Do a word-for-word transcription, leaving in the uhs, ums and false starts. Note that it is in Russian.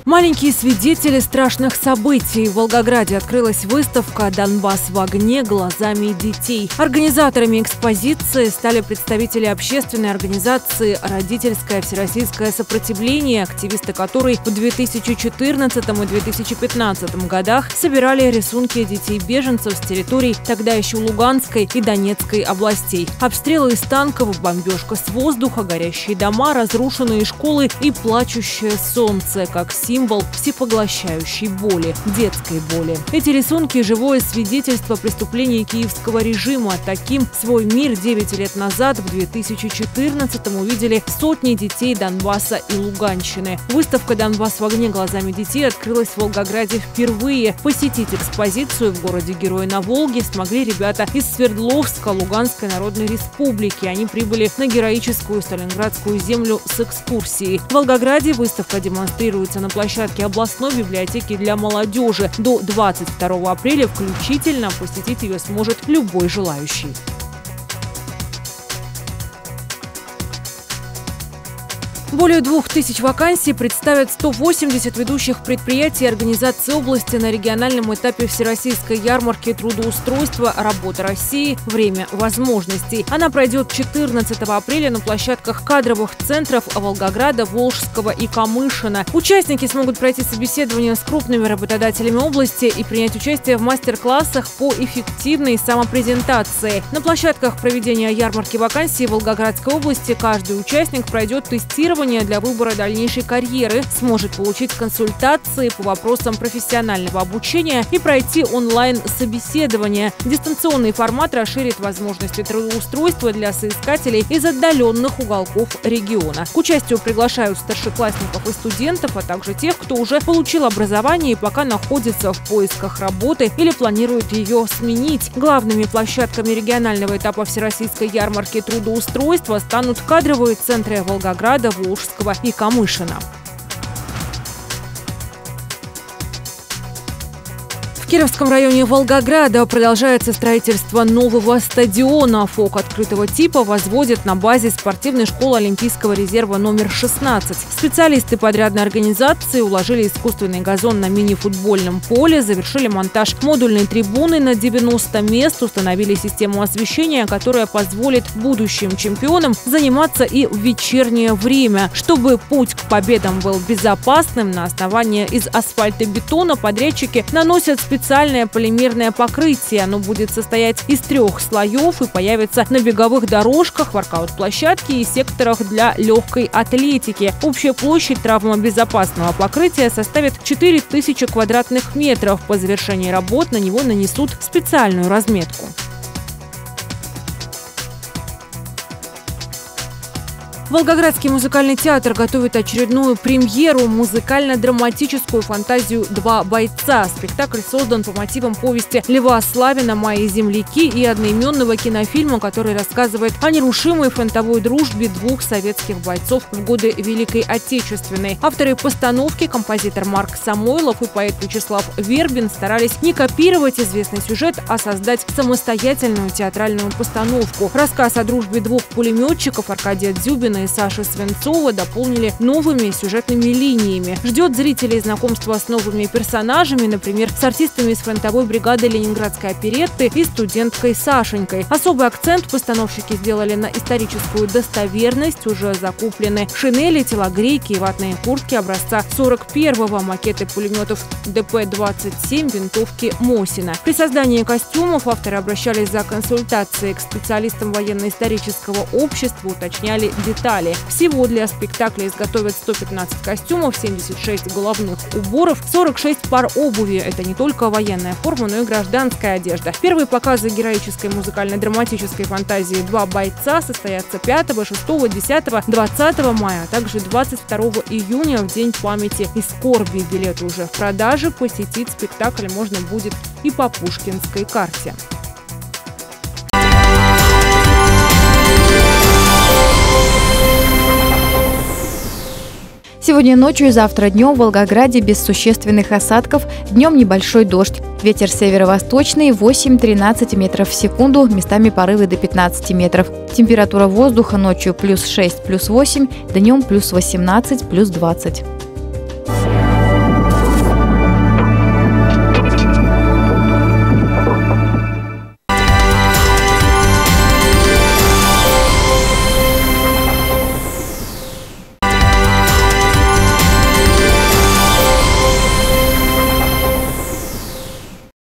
Маленькие свидетели страшных событий. В Волгограде открылась выставка «Донбасс в огне глазами детей». Организаторами экспозиции стали представители общественной организации «Родительское всероссийское сопротивление», активисты которой в две тысячи четырнадцатом и две тысячи пятнадцатом годах собирали рисунки детей-беженцев с территорий тогда еще Луганской и Донецкой областей. Обстрелы из танков, бомбежка с воздуха, горящие дома, разрушенные школы и плачущее солнце, как символ Символ всепоглощающей боли, детской боли. Эти рисунки – живое свидетельство преступлений киевского режима. Таким свой мир девять лет назад, в две тысячи четырнадцатом, увидели сотни детей Донбасса и Луганщины. Выставка «Донбасс в огне глазами детей» открылась в Волгограде впервые. Посетить экспозицию в городе-герое на Волге смогли ребята из Свердловска, Луганской Народной Республики. Они прибыли на героическую Сталинградскую землю с экскурсией. В Волгограде выставка демонстрируется на площадке площадке областной библиотеки для молодежи. До двадцать второго апреля включительно посетить ее сможет любой желающий. Более двух тысяч вакансий представят сто восемьдесят ведущих предприятий и организаций области на региональном этапе Всероссийской ярмарки трудоустройства «Работа России. Время возможностей». Она пройдет четырнадцатого апреля на площадках кадровых центров Волгограда, Волжского и Камышина. Участники смогут пройти собеседование с крупными работодателями области и принять участие в мастер-классах по эффективной самопрезентации. На площадках проведения ярмарки вакансий в Волгоградской области каждый участник пройдет тестирование для выбора дальнейшей карьеры, сможет получить консультации по вопросам профессионального обучения и пройти онлайн-собеседование. Дистанционный формат расширит возможности трудоустройства для соискателей из отдаленных уголков региона. К участию приглашают старшеклассников и студентов, а также тех, кто уже получил образование и пока находится в поисках работы или планирует ее сменить. Главными площадками регионального этапа Всероссийской ярмарки трудоустройства станут кадровые центры Волгограда, Волжского и Камышина. В Кировском районе Волгограда продолжается строительство нового стадиона. ФОК открытого типа возводят на базе спортивной школы Олимпийского резерва номер шестнадцать. Специалисты подрядной организации уложили искусственный газон на мини-футбольном поле, завершили монтаж модульной трибуны на девяносто мест, установили систему освещения, которая позволит будущим чемпионам заниматься и в вечернее время. Чтобы путь к победам был безопасным, на основании из асфальтобетона подрядчики наносят специальные Специальное полимерное покрытие. Оно будет состоять из трех слоев и появится на беговых дорожках, воркаут-площадке и секторах для легкой атлетики. Общая площадь травмобезопасного покрытия составит четыре тысячи квадратных метров. По завершении работ на него нанесут специальную разметку. Волгоградский музыкальный театр готовит очередную премьеру – музыкально-драматическую фантазию «Два бойца». Спектакль создан по мотивам повести Льва Славина «Мои земляки» и одноименного кинофильма, который рассказывает о нерушимой фронтовой дружбе двух советских бойцов в годы Великой Отечественной. Авторы постановки – композитор Марк Самойлов и поэт Вячеслав Вербин – старались не копировать известный сюжет, а создать самостоятельную театральную постановку. Рассказ о дружбе двух пулеметчиков Аркадия Дзюбина и Саши Свинцова дополнили новыми сюжетными линиями. Ждет зрителей знакомство с новыми персонажами, например, с артистами из фронтовой бригады Ленинградской оперетты и студенткой Сашенькой. Особый акцент постановщики сделали на историческую достоверность. Уже закуплены шинели, телогрейки и ватные куртки образца сорок первого, макеты пулеметов Д П двадцать семь, винтовки Мосина. При создании костюмов авторы обращались за консультацией к специалистам военно-исторического общества, уточняли детали. Всего для спектакля изготовят сто пятнадцать костюмов, семьдесят шесть головных уборов, сорок шесть пар обуви. Это не только военная форма, но и гражданская одежда. Первые показы героической музыкально-драматической фантазии «Два бойца» состоятся пятого, шестого, десятого, двадцатого мая, а также двадцать второго июня в День памяти и скорби. Билеты уже в продаже. Посетить спектакль можно будет и по Пушкинской карте. Сегодня ночью и завтра днем в Волгограде без существенных осадков, днем небольшой дождь. Ветер северо-восточный восемь-тринадцать метров в секунду, местами порывы до пятнадцати метров. Температура воздуха ночью плюс шесть, плюс восемь, днем плюс восемнадцать, плюс двадцать.